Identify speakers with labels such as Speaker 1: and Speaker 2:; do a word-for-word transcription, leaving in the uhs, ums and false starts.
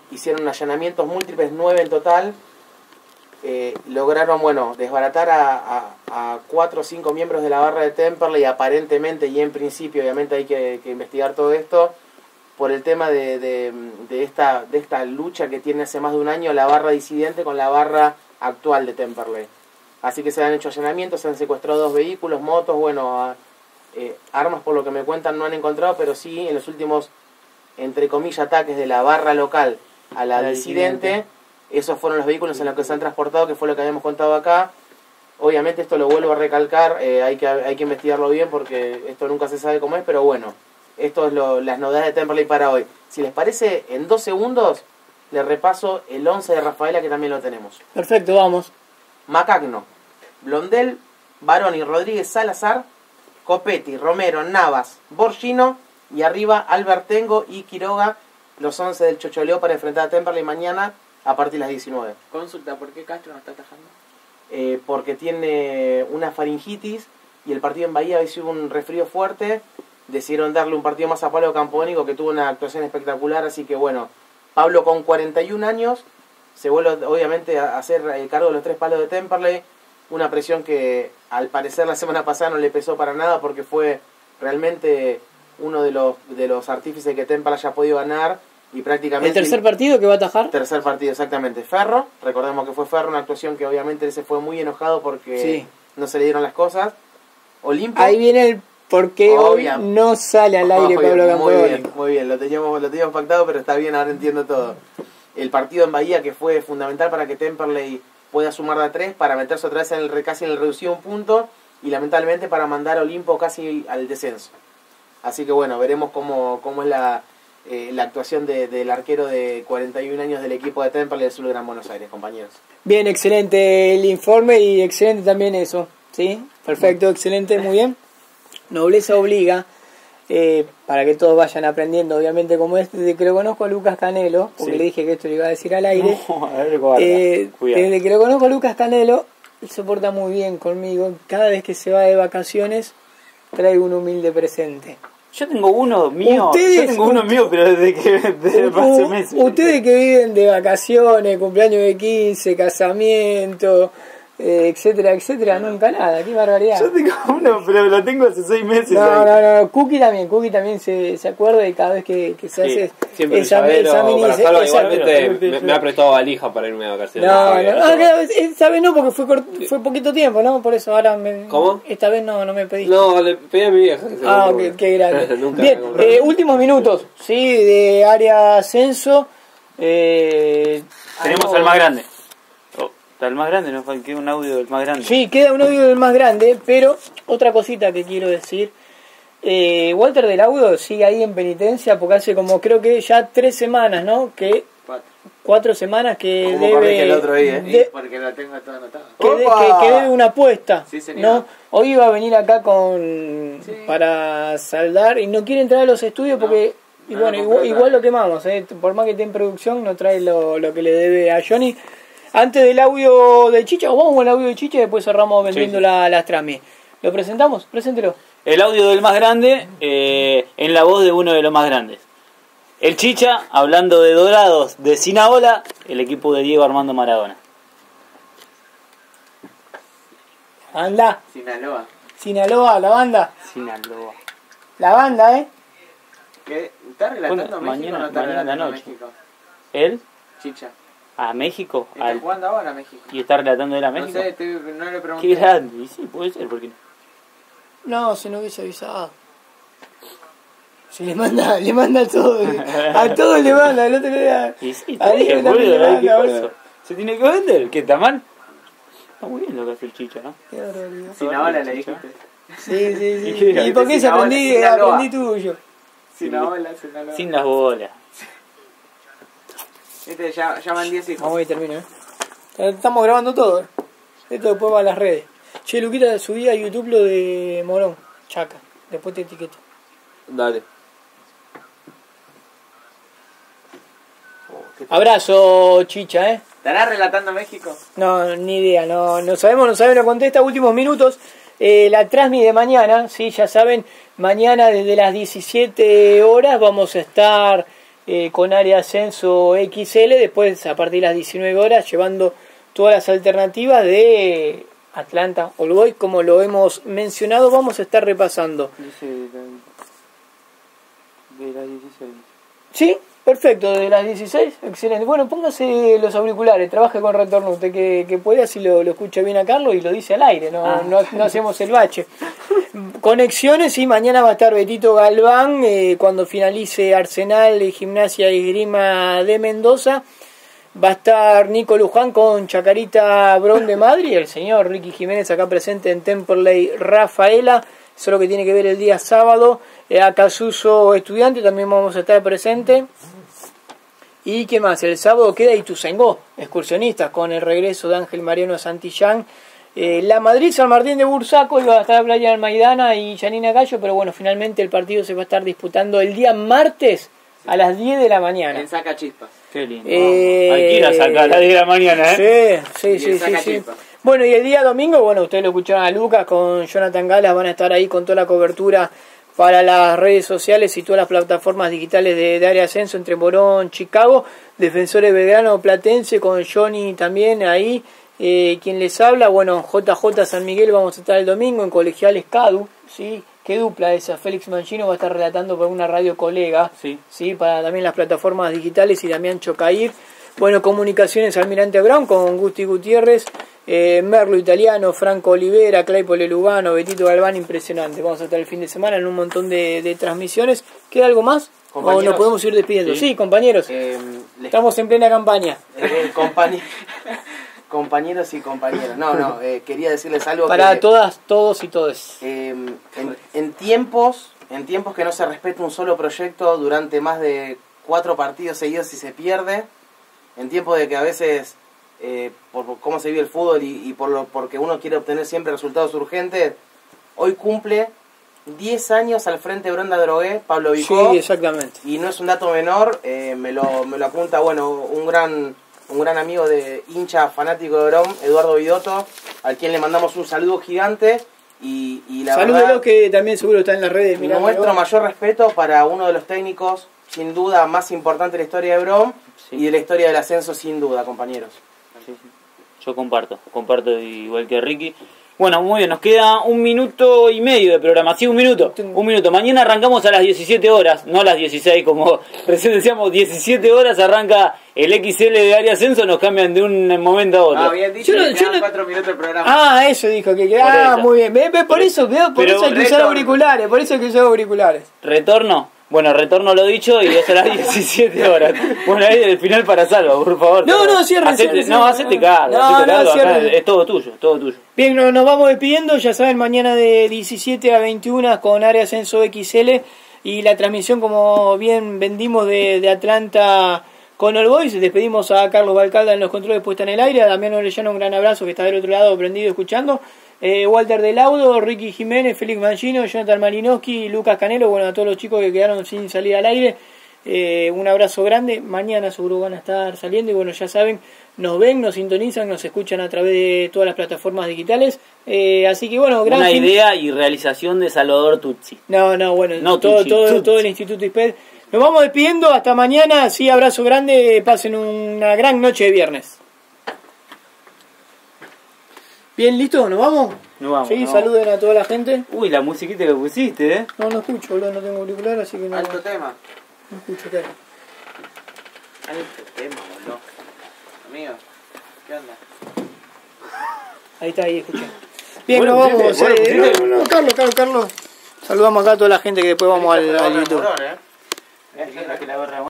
Speaker 1: hicieron allanamientos múltiples, nueve en total. Eh, lograron, bueno, desbaratar a, a, a cuatro o cinco miembros de la barra de Temperley, aparentemente y en principio, obviamente hay que, que investigar todo esto, por el tema de, de, de, esta, de esta lucha que tiene hace más de un año la barra disidente con la barra actual de Temperley. Así que se han hecho allanamientos, se han secuestrado dos vehículos, motos, bueno, a, eh, armas por lo que me cuentan no han encontrado, pero sí en los últimos, entre comillas, ataques de la barra local a la, la disidente, disidente, esos fueron los vehículos en los que se han transportado, que fue lo que habíamos contado acá. Obviamente esto lo vuelvo a recalcar, eh, hay, que, hay que investigarlo bien porque esto nunca se sabe cómo es, pero bueno, esto es lo, las novedades de Temperley para hoy. Si les parece, en dos segundos les repaso el once de Rafaela, que también lo tenemos.
Speaker 2: Perfecto, vamos.
Speaker 1: Macagno, Blondel, Baroni, Rodríguez, Salazar, Copetti, Romero, Navas, Borgino y arriba Albertengo y Quiroga, los once del Chocholeo para enfrentar a Temperley mañana a partir de las diecinueve.
Speaker 3: Consulta, ¿por qué Castro no está atajando?
Speaker 1: Eh, porque tiene una faringitis y el partido en Bahía había sido un resfrío fuerte. Decidieron darle un partido más a Pablo Campodónico, que tuvo una actuación espectacular, así que bueno, Pablo con cuarenta y un años se vuelve obviamente a hacer el cargo de los tres palos de Temperley, una presión que al parecer la semana pasada no le pesó para nada porque fue realmente uno de los, de los artífices que Temperley haya podido ganar y prácticamente...
Speaker 2: ¿El tercer partido que va a atajar?
Speaker 1: Tercer partido, exactamente. Ferro, recordemos que fue Ferro, una actuación que obviamente él se fue muy enojado porque
Speaker 2: sí.
Speaker 1: no se le dieron las cosas. Olimpo...
Speaker 2: Ahí viene el... Porque hoy no sale al aire
Speaker 1: Obvio,
Speaker 2: Pablo Campodónico.
Speaker 1: Muy bien, muy bien, lo teníamos, lo teníamos pactado, pero está bien, ahora entiendo todo. El partido en Bahía, que fue fundamental para que Temperley pueda sumar de a tres, para meterse otra vez en el, casi en el reducido un punto, y lamentablemente para mandar a Olimpo casi al descenso. Así que bueno, veremos cómo, cómo es la, eh, la actuación de, del arquero de cuarenta y un años del equipo de Temperley del Sur de Gran Buenos Aires, compañeros.
Speaker 2: Bien, excelente el informe y excelente también eso, ¿sí? Perfecto, excelente, muy bien. Nobleza obliga, eh, para que todos vayan aprendiendo, obviamente, como es, desde que lo conozco a Lucas Canelo, porque sí. le dije que esto lo iba a decir al aire,
Speaker 4: no, a ver, guarda,
Speaker 2: eh, desde que lo conozco a Lucas Canelo, él se porta muy bien conmigo, cada vez que se va de vacaciones, traigo un humilde presente.
Speaker 4: Yo tengo uno mío,
Speaker 2: ustedes,
Speaker 4: yo tengo uno mío, pero desde que desde hace meses.
Speaker 2: Ustedes que viven de vacaciones, cumpleaños de quince, casamiento... Eh, etcétera, etcétera, nunca nada, qué barbaridad.
Speaker 4: Yo tengo uno, pero lo tengo hace seis meses.
Speaker 2: No, no, no, Cookie también, Cookie también se, se acuerda de cada vez que, que se
Speaker 5: sí,
Speaker 2: hace
Speaker 5: siempre
Speaker 2: esa,
Speaker 5: llavero,
Speaker 2: esa mini...
Speaker 5: Para hacerlo,
Speaker 2: esa,
Speaker 5: igualmente me, me ha prestado valija para irme de vacaciones.
Speaker 2: No, no, no, no, esta vez no, porque fue cort, fue poquito tiempo, ¿no? Por eso ahora me...
Speaker 5: ¿Cómo?
Speaker 2: Esta vez no, no me pediste.
Speaker 5: No, le pedí a mi vieja. Que se
Speaker 2: ah, ok, qué grande. Bien,
Speaker 5: me
Speaker 2: eh, últimos minutos, sí, de área ascenso. Eh,
Speaker 4: Tenemos
Speaker 2: algo...
Speaker 4: al más grande. El más grande, ¿no? Queda un audio del más grande.
Speaker 2: Sí, queda un audio del más grande, pero otra cosita que quiero decir. Eh, Walter del Audio sigue ahí en penitencia porque hace como creo que ya tres semanas, ¿no? Que
Speaker 3: Cuatro.
Speaker 2: Cuatro semanas que
Speaker 1: ¿Cómo
Speaker 2: debe...
Speaker 1: el otro ahí, eh?
Speaker 2: de,
Speaker 3: porque lo tengo todo anotado.
Speaker 2: Que, de, que, que debe una apuesta,
Speaker 3: sí, señor.
Speaker 2: ¿no? Hoy iba a venir acá con sí. para saldar y no quiere entrar a los estudios porque... No, y no bueno, igual, igual lo quemamos, ¿eh? Por más que esté en producción, no trae lo, lo que le debe a Johnny. Antes del audio de Chicha, o vamos con el audio de Chicha y después cerramos vendiendo sí, sí. La, las tramis. ¿Lo presentamos? Preséntelo.
Speaker 4: El audio del más grande, eh, en la voz de uno de los más grandes. El Chicha, hablando de Dorados de Sinaola, el equipo de Diego Armando Maradona.
Speaker 2: Anda.
Speaker 3: Sinaloa.
Speaker 2: Sinaloa, la banda.
Speaker 4: Sinaloa.
Speaker 2: La banda, ¿eh?
Speaker 3: ¿Qué? ¿Está relatando
Speaker 4: bueno,
Speaker 3: México
Speaker 4: mañana,
Speaker 3: o no está
Speaker 4: mañana
Speaker 3: relatando
Speaker 4: noche.
Speaker 3: México?
Speaker 4: ¿Él?
Speaker 3: Chicha.
Speaker 4: ¿A México?
Speaker 3: ¿Está
Speaker 4: al...
Speaker 3: jugando ahora a México?
Speaker 4: ¿Y está relatando él a México?
Speaker 3: No sé, te, no le pregunté.
Speaker 4: Qué grande, y sí, puede ser, ¿por qué no?
Speaker 2: No, si no hubiese avisado. Si le manda, le manda a todo, a todo le manda, el otro día.
Speaker 4: Y sí, está bien, boludo, le manda, boludo. ¿Se tiene que vender? ¿Qué, está mal? Está muy bien lo que hace el Chicha, ¿no?
Speaker 2: Qué barbaridad.
Speaker 3: Sinaola le dijiste.
Speaker 2: Sí, sí, sí. ¿Y, ¿Y por qué se aprendí, aprendí tuyo?
Speaker 3: Sinaola, Sinaloa.
Speaker 4: Sin las bolas.
Speaker 3: Este, ya, ya van diez hijos.
Speaker 2: Vamos a ir, termino, ¿eh? Estamos grabando todo, ¿eh? Esto después va a las redes. Che, Luquita, subí a YouTube lo de Morón, Chaca. Después te etiqueto.
Speaker 5: Dale.
Speaker 2: Oh, abrazo, Chicha, ¿eh?
Speaker 3: ¿Estará relatando México?
Speaker 2: No, ni idea, no, no sabemos, no sabemos, no contesta. Últimos minutos. Eh, la transmi de mañana, sí, ya saben, mañana desde las diecisiete horas vamos a estar eh, con área ascenso X L, después a partir de las diecinueve horas llevando todas las alternativas de Atlanta All Boys, como lo hemos mencionado, vamos a estar repasando.
Speaker 4: Dice de las dieciséis.
Speaker 2: Sí, perfecto, de las dieciséis, excelente. Bueno, póngase los auriculares, trabaje con retorno, usted que, que puede, así lo, lo escucha bien a Carlos y lo dice al aire, no,
Speaker 4: Ah.
Speaker 2: no, no hacemos el bache. Conexiones, y mañana va a estar Betito Galván eh, cuando finalice Arsenal, eh, Gimnasia y Esgrima de Mendoza. Va a estar Nico Luján con Chacarita Bron de Madrid, el señor Ricky Jiménez acá presente en Temperley Rafaela. Eso es lo que tiene que ver el día sábado. Eh, a Casuso Estudiante también vamos a estar presente. ¿Y qué más? El sábado queda Ituzaingó, excursionistas, con el regreso de Ángel Mariano Santillán. Eh, la Madrid San Martín de Bursaco, iba a estar Brian Almaidana y Janina Gallo, pero bueno, finalmente el partido se va a estar disputando el día martes a las diez de la mañana.
Speaker 3: En Saca Chispas.
Speaker 4: Qué lindo.
Speaker 2: Eh,
Speaker 4: Hay que ir a sacar a las diez de la mañana, ¿eh?
Speaker 2: Sí, sí,
Speaker 3: Y
Speaker 2: sí,
Speaker 3: el
Speaker 2: sí, sí.
Speaker 3: sacachispa.
Speaker 2: Bueno, y el día domingo, bueno, ustedes lo escucharon a Lucas con Jonathan Galas, van a estar ahí con toda la cobertura para las redes sociales y todas las plataformas digitales de, de Área Ascenso entre Morón, Chicago, Defensores Belgrano, Platense, con Johnny también ahí, eh, quien les habla, bueno, J J San Miguel vamos a estar el domingo, en Colegiales Cadu, ¿sí? Qué dupla esa, Félix Mancino va a estar relatando por una radio colega,
Speaker 4: Sí.
Speaker 2: ¿sí? Para también las plataformas digitales, y Damián Chocair. Bueno, Comunicaciones Almirante Brown con Gusti Gutiérrez, eh, Merlo Italiano, Franco Olivera, Claypole Lugano, Betito Galván, impresionante. Vamos a estar el fin de semana en un montón de, de transmisiones. ¿Queda algo más? ¿O
Speaker 1: Compañeros.
Speaker 2: nos podemos ir despidiendo? Sí,
Speaker 4: Sí.
Speaker 2: compañeros,
Speaker 1: Eh, les-
Speaker 2: estamos en plena campaña.
Speaker 1: eh, compañe- compañeros y compañeras. No, no, eh, quería decirles algo
Speaker 2: Para
Speaker 1: que,
Speaker 2: todas, todos y todes.
Speaker 1: eh, en, en tiempos, en tiempos que no se respeta un solo proyecto durante más de cuatro partidos seguidos y se pierde, en tiempos de que a veces eh, por, por cómo se vive el fútbol y, y por lo porque uno quiere obtener siempre resultados urgentes, hoy cumple diez años al frente de Brenda Drogué, Pablo Vicó.
Speaker 2: Sí, exactamente.
Speaker 1: Y no es un dato menor, eh, me, lo, me lo apunta, bueno, un gran, un gran amigo de hincha fanático de Brom, Eduardo Vidotto, al quien le mandamos un saludo gigante. Y, y la
Speaker 2: Salúdelo,
Speaker 1: verdad,
Speaker 2: que también seguro está en las redes.
Speaker 1: y
Speaker 2: mirando.
Speaker 1: nuestro mayor respeto para uno de los técnicos, sin duda, más importante de la historia de Brom
Speaker 4: Sí.
Speaker 1: y de la historia del ascenso, sin duda, compañeros.
Speaker 4: Sí, sí. Yo comparto, comparto igual que Ricky. Bueno, muy bien, nos queda un minuto y medio de programa, sí, un minuto, un minuto. Mañana arrancamos a las diecisiete horas, no a las dieciséis, como recién decíamos, diecisiete horas arranca el X L de Área Ascenso, nos cambian de un momento a otro.
Speaker 3: Ah, bien dicho,
Speaker 2: Yo no-
Speaker 3: que
Speaker 2: yo
Speaker 3: quedan
Speaker 2: no-
Speaker 3: cuatro minutos de programa.
Speaker 2: Ah, eso dijo que
Speaker 4: Por
Speaker 2: queda. Ah,
Speaker 4: eso.
Speaker 2: muy bien. Ve, ve, por eso, quedó, por
Speaker 4: Pero
Speaker 2: eso hay que usar
Speaker 3: retorno.
Speaker 2: auriculares, por eso hay que usar auriculares.
Speaker 4: ¿Retorno? Bueno, retorno lo dicho y es a las diecisiete horas. Bueno, ahí el final para Salva, por favor.
Speaker 2: No, no, cierre,
Speaker 4: Hacete-
Speaker 2: cierre,
Speaker 4: No,
Speaker 2: cierre.
Speaker 4: hacete cargo,
Speaker 2: No,
Speaker 4: hacete
Speaker 2: no,
Speaker 4: cargo, acá
Speaker 2: cierre.
Speaker 4: es todo tuyo, todo tuyo.
Speaker 2: Bien, no- nos vamos despidiendo, ya saben, mañana de diecisiete a veintiuna con Área Ascenso X L y la transmisión, como bien vendimos, de, de Atlanta con All Boys. Despedimos a Carlos Balcalda en los controles puesta en el aire, a Damián Orellano un gran abrazo que está del otro lado prendido escuchando, eh, Walter Del Laudo, Ricky Jiménez, Félix Mancino, Jonathan Malinowski, Lucas Canelo, bueno, a todos los chicos que quedaron sin salir al aire. Eh, un abrazo grande, mañana seguro van a estar saliendo y bueno, ya saben, nos ven, nos sintonizan, nos escuchan a través de todas las plataformas digitales, eh, así que bueno, gran
Speaker 4: Una
Speaker 2: fin-
Speaker 4: idea y realización de Salvador Tutsi.
Speaker 2: No, no, bueno,
Speaker 4: No,
Speaker 2: todo,
Speaker 4: Tucci,
Speaker 2: todo,
Speaker 4: Tucci.
Speaker 2: todo el Instituto I S P E D. Nos vamos despidiendo, hasta mañana, sí, abrazo grande, pasen una gran noche de viernes. Bien, ¿listo? ¿Nos vamos?
Speaker 4: Nos vamos,
Speaker 2: Sí,
Speaker 4: nos
Speaker 2: saluden a toda la gente.
Speaker 4: Uy, la musiquita que pusiste, ¿eh?
Speaker 2: No, no escucho, boludo, no tengo auricular, así que no,
Speaker 3: Alto tema.
Speaker 2: no escucho, ¿qué?
Speaker 3: Alto tema, boludo. Amigo, ¿qué onda?
Speaker 2: Ahí está, ahí escuché. Bien,
Speaker 4: Bueno,
Speaker 2: nos
Speaker 4: pusiste,
Speaker 2: vamos.
Speaker 4: bueno,
Speaker 2: eh,
Speaker 4: pusiste.
Speaker 2: no, no, Carlos, Carlos, Carlos. Saludamos acá a toda la gente que después vamos al, al YouTube.
Speaker 1: ¿eh?
Speaker 4: Es la que la agarra